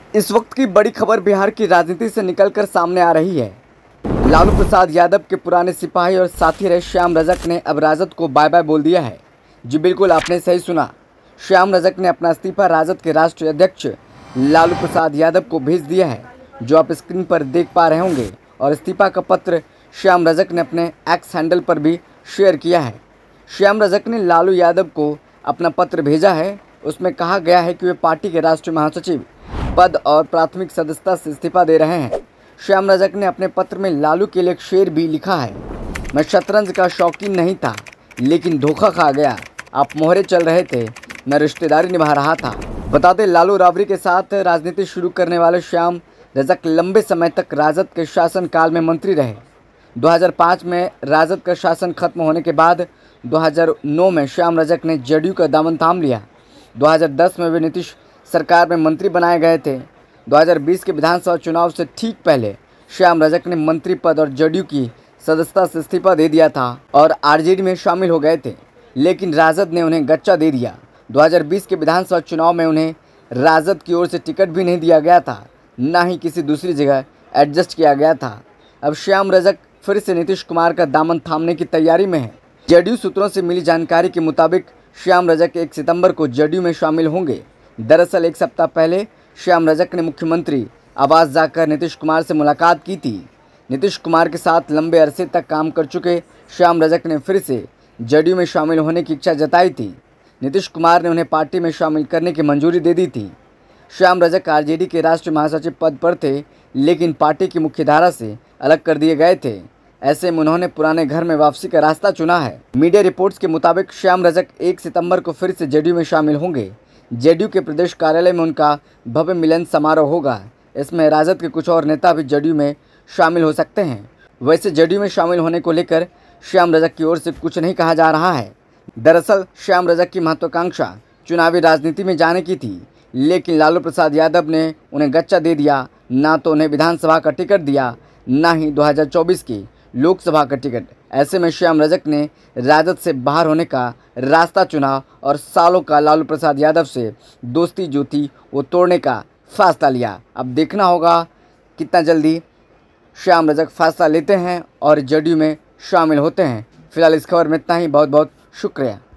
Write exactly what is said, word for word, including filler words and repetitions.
इस वक्त की बड़ी खबर बिहार की राजनीति से निकलकर सामने आ रही है। लालू प्रसाद यादव के पुराने सिपाही और साथी रहे श्याम रजक ने अब राजद को बाय बाय बोल दिया है। जी बिल्कुल, आपने सही सुना। श्याम रजक ने अपना इस्तीफा राजद के राष्ट्रीय अध्यक्ष लालू प्रसाद यादव को भेज दिया है, जो आप स्क्रीन पर देख पा रहे होंगे। और इस्तीफा का पत्र श्याम रजक ने अपने एक्स हैंडल पर भी शेयर किया है। श्याम रजक ने लालू यादव को अपना पत्र भेजा है। उसमें कहा गया है कि वे पार्टी के राष्ट्रीय महासचिव पद और प्राथमिक सदस्यता से इस्तीफा दे रहे हैं। श्याम रजक ने अपने पत्र में लालू के लिए एक शेर भी लिखा है। मैं शतरंज का शौकीन नहीं था, लेकिन धोखा खा गया। आप मोहरे चल रहे थे, मैं रिश्तेदारी निभा रहा था। बता दें, लालू राबड़ी के साथ राजनीति शुरू करने वाले श्याम रजक लंबे समय तक राजद के शासनकाल में मंत्री रहे। दो हज़ार पाँच में राजद का शासन खत्म होने के बाद दो हज़ार नौ में श्याम रजक ने जेडीयू का दामन थाम लिया। दो हज़ार दस में वे नीतीश सरकार में मंत्री बनाए गए थे। दो हज़ार बीस के विधानसभा चुनाव से ठीक पहले श्याम रजक ने मंत्री पद और जेडीयू की सदस्यता से इस्तीफा दे दिया था और आरजेडी में शामिल हो गए थे, लेकिन राजद ने उन्हें गच्चा दे दिया। दो हज़ार बीस के विधानसभा चुनाव में उन्हें राजद की ओर से टिकट भी नहीं दिया गया था, न ही किसी दूसरी जगह एडजस्ट किया गया था। अब श्याम रजक फिर से नीतीश कुमार का दामन थामने की तैयारी में है। जेडीयू सूत्रों से मिली जानकारी के मुताबिक श्याम रजक एक सितंबर को जेडीयू में शामिल होंगे। दरअसल एक सप्ताह पहले श्याम रजक ने मुख्यमंत्री आवास जाकर नीतीश कुमार से मुलाकात की थी। नीतीश कुमार के साथ लंबे अरसे तक काम कर चुके श्याम रजक ने फिर से जेडीयू में शामिल होने की इच्छा जताई थी। नीतीश कुमार ने उन्हें पार्टी में शामिल करने की मंजूरी दे दी थी। श्याम रजक आरजेडी के राष्ट्रीय महासचिव पद पर थे, लेकिन पार्टी की मुख्यधारा से अलग कर दिए गए थे। ऐसे में उन्होंने पुराने घर में वापसी का रास्ता चुना है। मीडिया रिपोर्ट्स के मुताबिक श्याम रजक एक सितंबर को फिर से जेडीयू में शामिल होंगे। जेडीयू के प्रदेश कार्यालय में उनका भव्य मिलन समारोह होगा। इसमें राजद के कुछ और नेता भी जेडीयू में शामिल हो सकते हैं। वैसे जेडीयू में शामिल होने को लेकर श्याम रजक की ओर से कुछ नहीं कहा जा रहा है। दरअसल श्याम रजक की महत्वाकांक्षा चुनावी राजनीति में जाने की थी, लेकिन लालू प्रसाद यादव ने उन्हें गच्चा दे दिया। ना तो उन्हें विधानसभा का टिकट दिया, ना ही दो हज़ार चौबीस की लोकसभा का टिकट। ऐसे में श्याम रजक ने राजद से बाहर होने का रास्ता चुना और सालों का लालू प्रसाद यादव से दोस्ती जो थी वो तोड़ने का फैसला लिया। अब देखना होगा कितना जल्दी श्याम रजक फैसला लेते हैं और जेडीयू में शामिल होते हैं। फिलहाल इस खबर में इतना ही। बहुत बहुत शुक्रिया।